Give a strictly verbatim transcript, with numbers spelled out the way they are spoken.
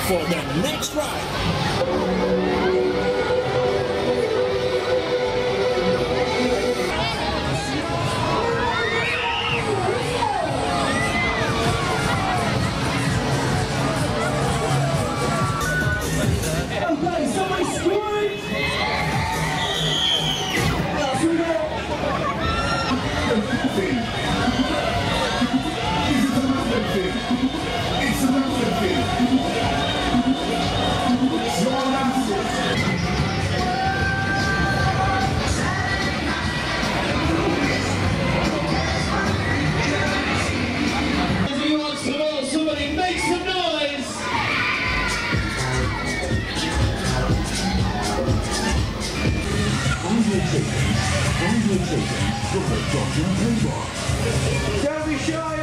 for the next ride. Okay, somebody scream! Now, here we go. It's a mountain thing. It's your mountain. Everybody wants to know, somebody make some noise! On your chicken, on your chicken, look at Doctor Table. Don't be shy!